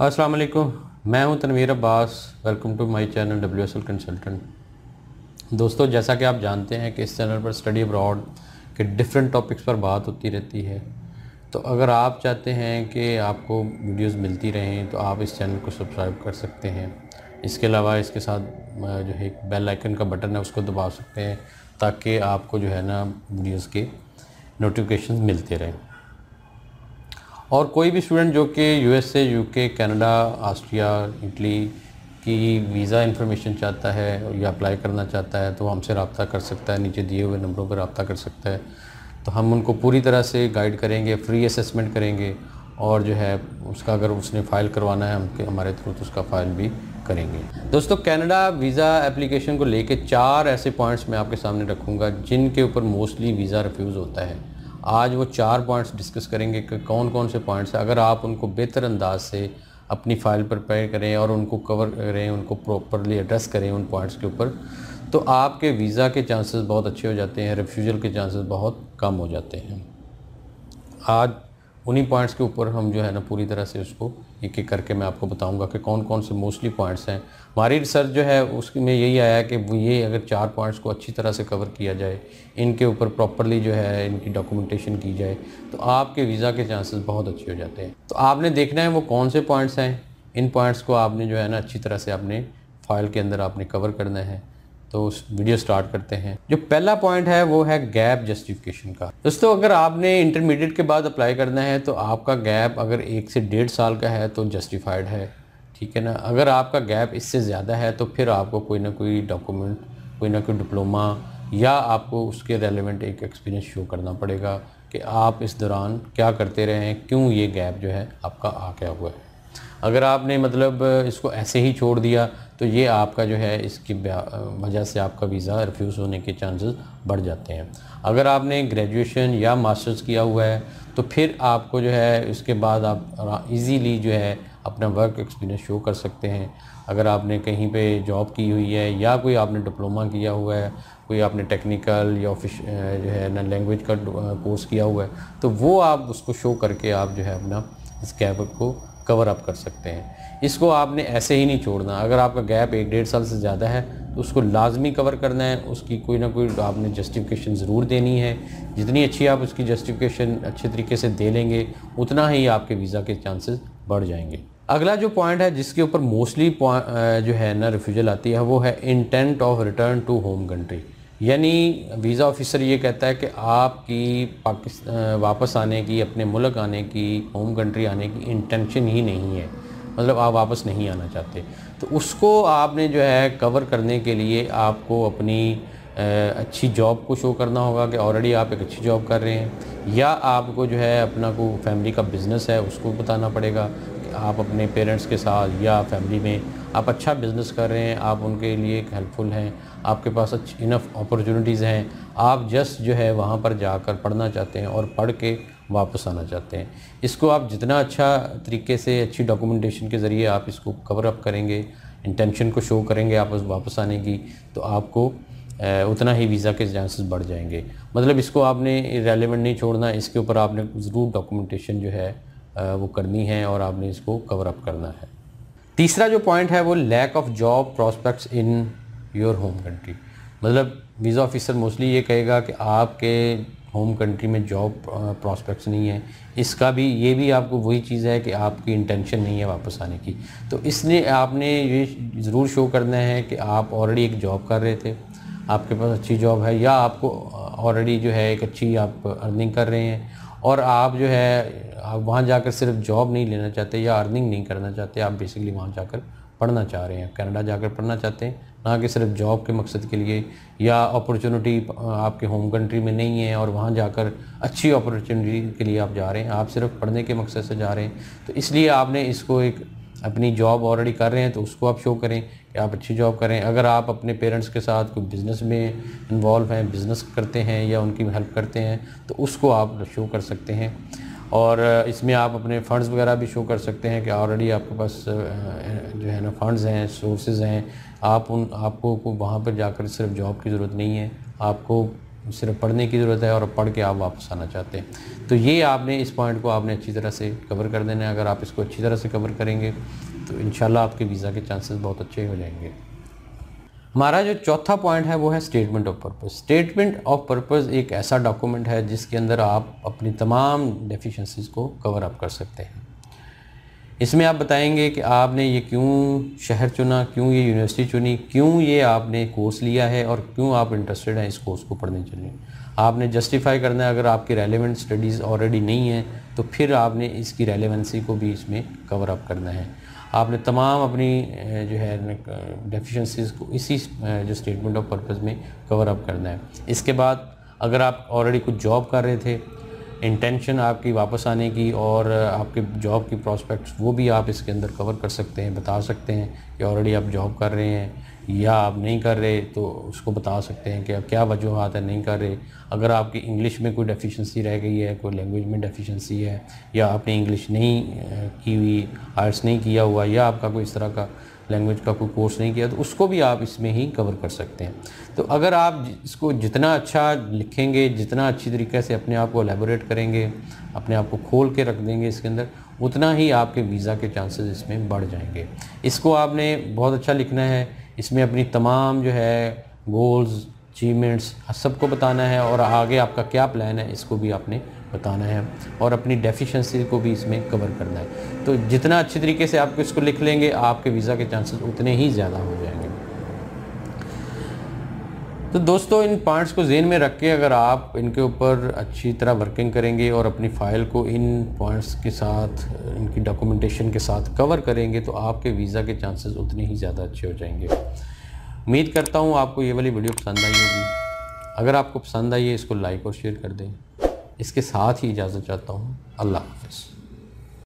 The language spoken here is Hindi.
अस्सलाम वालेकुम। मैं हूं Tanveer Abbas. Welcome to my channel WSL consultant. दोस्तों, जैसा कि आप जानते हैं कि इस चैनल पर स्टडी अब्रॉड के डिफरेंट टॉपिक्स पर बात होती रहती है। तो अगर आप चाहते हैं कि आपको वीडियोस मिलती रहें तो आप इस चैनल को सब्सक्राइब कर सकते हैं। इसके अलावा इसके साथ जो है एक बेल आइकन का बटन है उसको दबा सकते हैं ताकि आपको जो है ना वीडियोस के नोटिफिकेशंस मिलते रहें। और कोई भी स्टूडेंट जो कि USA, UK, Canada, Austria, Italy की वीज़ा इन्फॉर्मेशन चाहता है या अप्लाई करना चाहता है तो हमसे रब्ता कर सकता है। नीचे दिए हुए नंबरों पर रब्ता कर सकता है। तो हम उनको पूरी तरह से गाइड करेंगे, फ्री असेसमेंट करेंगे और जो है उसका अगर उसने फ़ाइल करवाना है हमारे थ्रू तो उसका फ़ाइल भी करेंगे। दोस्तों, कनाडा वीज़ा एप्लीकेशन को लेके 4 ऐसे पॉइंट्स मैं आपके सामने रखूँगा जिनके ऊपर मोस्टली वीज़ा रिफ्यूज़ होता है। आज वो 4 पॉइंट्स डिस्कस करेंगे कि कौन कौन से पॉइंट्स हैं। अगर आप उनको बेहतर अंदाज से अपनी फ़ाइल पर प्रिपेयर करें और उनको कवर करें, उनको प्रॉपरली एड्रेस करें उन पॉइंट्स के ऊपर, तो आपके वीज़ा के चांसेस बहुत अच्छे हो जाते हैं, रिफ्यूज़ल के चांसेस बहुत कम हो जाते हैं। आज उन्हीं पॉइंट्स के ऊपर हम जो है ना पूरी तरह से उसको एक एक करके मैं आपको बताऊंगा कि कौन कौन से मोस्टली पॉइंट्स हैं। हमारी रिसर्च जो है उसमें यही आया है कि ये अगर 4 पॉइंट्स को अच्छी तरह से कवर किया जाए, इनके ऊपर प्रॉपरली जो है इनकी डॉक्यूमेंटेशन की जाए तो आपके वीज़ा के चांसेस बहुत अच्छे हो जाते हैं। तो आपने देखना है वो कौन से पॉइंट्स हैं। इन पॉइंट्स को आपने जो है ना अच्छी तरह से अपने फ़ाइल के अंदर आपने कवर करना है। तो उस वीडियो स्टार्ट करते हैं। जो पहला पॉइंट है वो है गैप जस्टिफिकेशन का। दोस्तों, अगर आपने इंटरमीडिएट के बाद अप्लाई करना है तो आपका गैप अगर 1 से 1.5 साल का है तो जस्टिफाइड है, ठीक है ना। अगर आपका गैप इससे ज़्यादा है तो फिर आपको कोई ना कोई डॉक्यूमेंट, कोई ना कोई डिप्लोमा या आपको उसके रेलेवेंट एक एक्सपीरियंस शो करना पड़ेगा कि आप इस दौरान क्या करते रहे हैं, क्यों ये गैप जो है आपका आ गया हुआ है। अगर आपने मतलब इसको ऐसे ही छोड़ दिया तो ये आपका जो है इसकी वजह से आपका वीज़ा रिफ्यूज़ होने के चांसेस बढ़ जाते हैं। अगर आपने ग्रेजुएशन या मास्टर्स किया हुआ है तो फिर आपको जो है इसके बाद आप इजीली जो है अपना वर्क एक्सपीरियंस शो कर सकते हैं। अगर आपने कहीं पे जॉब की हुई है या कोई आपने डिप्लोमा किया हुआ है, कोई आपने टेक्निकल या जो है ना लैंग्वेज का कोर्स किया हुआ है तो वो आप उसको शो करके आप जो है अपना इस गैप को कवर अप कर सकते हैं। इसको आपने ऐसे ही नहीं छोड़ना। अगर आपका गैप 1-1.5 साल से ज़्यादा है तो उसको लाजमी कवर करना है। उसकी कोई ना कोई आपने जस्टिफिकेशन ज़रूर देनी है। जितनी अच्छी आप उसकी जस्टिफिकेशन अच्छे तरीके से दे लेंगे उतना ही आपके वीज़ा के चांसेस बढ़ जाएंगे। अगला जो पॉइंट है जिसके ऊपर मोस्टली जो है ना रिफ्यूजल आती है वो है intent of return to home country. यानी वीज़ा ऑफिसर ये कहता है कि आपकी वापस आने की, अपने मुल्क आने की, होम कंट्री आने की इंटेंशन ही नहीं है, मतलब आप वापस नहीं आना चाहते। तो उसको आपने जो है कवर करने के लिए आपको अपनी अच्छी जॉब को शो करना होगा कि ऑलरेडी आप एक अच्छी जॉब कर रहे हैं, या आपको जो है अपना को फैमिली का बिज़नेस है उसको बताना पड़ेगा कि आप अपने पेरेंट्स के साथ या फैमिली में आप अच्छा बिज़नेस कर रहे हैं, आप उनके लिए हेल्पफुल हैं, आपके पास अच्छी इनफ अपॉर्चुनिटीज़ हैं। आप जस्ट जो है वहाँ पर जाकर पढ़ना चाहते हैं और पढ़ के वापस आना चाहते हैं। इसको आप जितना अच्छा तरीके से अच्छी डॉक्यूमेंटेशन के ज़रिए आप इसको कवर अप करेंगे, इंटेंशन को शो करेंगे आप वापस आने की, तो आपको उतना ही वीज़ा के चांसेस बढ़ जाएंगे। मतलब इसको आपने रेलेवेंट नहीं छोड़ना, इसके ऊपर आपने ज़रूर डॉक्यूमेंटेशन जो है वो करनी है और आपने इसको कवर अप करना है। तीसरा जो पॉइंट है वो lack of job prospects in your home country. मतलब वीज़ा ऑफिसर मोस्टली ये कहेगा कि आपके होम कंट्री में जॉब प्रॉस्पेक्ट्स नहीं है। इसका भी ये भी आपको वही चीज़ है कि आपकी इंटेंशन नहीं है वापस आने की। तो इसलिए आपने ये ज़रूर शो करना है कि आप ऑलरेडी एक जॉब कर रहे थे, आपके पास अच्छी जॉब है, या आपको ऑलरेडी जो है एक अच्छी आप अर्निंग कर रहे हैं और आप जो है आप वहाँ जाकर सिर्फ जॉब नहीं लेना चाहते या अर्निंग नहीं करना चाहते, आप बेसिकली वहाँ जाकर पढ़ना चाह रहे हैं, कनाडा जाकर पढ़ना चाहते हैं, ना कि सिर्फ जॉब के मकसद के लिए, या अपॉर्चुनिटी आपके होम कंट्री में नहीं है और वहाँ जाकर अच्छी अपॉर्चुनिटी के लिए आप जा रहे हैं, आप सिर्फ पढ़ने के मकसद से जा रहे हैं। तो इसलिए आपने इसको एक अपनी जॉब ऑलरेडी कर रहे हैं तो उसको आप शो करें कि आप अच्छी जॉब करें। अगर आप अपने पेरेंट्स के साथ कोई बिज़नेस में इन्वॉल्व हैं, बिज़नेस करते हैं या उनकी हेल्प करते हैं तो उसको आप शो कर सकते हैं। और इसमें आप अपने फ़ंड्स वगैरह भी शो कर सकते हैं कि ऑलरेडी आपके पास जो है ना फ़ंड्स हैं, सोर्सेज हैं। आपको वहाँ पर जाकर सिर्फ जॉब की ज़रूरत नहीं है, आपको सिर्फ पढ़ने की ज़रूरत है और पढ़ के आप वापस आना चाहते हैं। तो ये आपने इस पॉइंट को आपने अच्छी तरह से कवर कर देना है। अगर आप इसको अच्छी तरह से कवर करेंगे तो इंशाल्लाह आपके वीज़ा के चांसेस बहुत अच्छे हो जाएंगे। हमारा जो चौथा पॉइंट है वो है statement of purpose. Statement of purpose एक ऐसा डॉक्यूमेंट है जिसके अंदर आप अपनी तमाम डेफिशिएंसीज को कवर अप कर सकते हैं। इसमें आप बताएंगे कि आपने ये क्यों शहर चुना, क्यों ये यूनिवर्सिटी चुनी, क्यों ये आपने कोर्स लिया है और क्यों आप इंटरेस्टेड हैं इस कोर्स को पढ़ने के लिए। आपने जस्टिफाई करना है। अगर आपकी रेलेवेंट स्टडीज़ ऑलरेडी नहीं है तो फिर आपने इसकी रेलेवेंसी को भी इसमें कवर अप करना है। आपने तमाम अपनी जो है डेफिशिएंसीज़ को इसी जो स्टेटमेंट ऑफ पर्पस में कवर अप करना है। इसके बाद अगर आप ऑलरेडी कुछ जॉब कर रहे थे, इंटेंशन आपकी वापस आने की और आपके जॉब की प्रॉस्पेक्ट्स, वो भी आप इसके अंदर कवर कर सकते हैं, बता सकते हैं कि ऑलरेडी आप जॉब कर रहे हैं या आप नहीं कर रहे, तो उसको बता सकते हैं कि क्या वजूहात है नहीं कर रहे। अगर आपकी इंग्लिश में कोई डेफिशिएंसी रह गई है, कोई लैंग्वेज में डेफिशिएंसी है, या आपने इंग्लिश नहीं की हुई, आर्ट्स नहीं किया हुआ, या आपका कोई इस तरह का लैंग्वेज का कोई कोर्स नहीं किया, तो उसको भी आप इसमें ही कवर कर सकते हैं। तो अगर आप इसको जितना अच्छा लिखेंगे, जितना अच्छी तरीके से अपने आप को एलेबोरेट करेंगे, अपने आप को खोल के रख देंगे इसके अंदर, उतना ही आपके वीज़ा के चांसेस इसमें बढ़ जाएंगे। इसको आपने बहुत अच्छा लिखना है। इसमें अपनी तमाम जो है गोल्स, अचीवमेंट्स सबको बताना है और आगे आपका क्या प्लान है इसको भी आपने बताना है और अपनी डेफिशिएंसी को भी इसमें कवर करना है। तो जितना अच्छी तरीके से आप इसको लिख लेंगे, आपके वीज़ा के चांसेस उतने ही ज़्यादा हो जाएंगे। तो दोस्तों, इन पॉइंट्स को ज़हन में रख के अगर आप इनके ऊपर अच्छी तरह वर्किंग करेंगे और अपनी फ़ाइल को इन पॉइंट्स के साथ, इनकी डॉक्यूमेंटेशन के साथ कवर करेंगे, तो आपके वीज़ा के चांसेस उतने ही ज़्यादा अच्छे हो जाएंगे। उम्मीद करता हूँ आपको ये वाली वीडियो पसंद आई होगी। अगर आपको पसंद आई है, इसको लाइक और शेयर कर दें। इसके साथ ही इजाज़त चाहता हूँ। अल्लाह हाफ़िज़।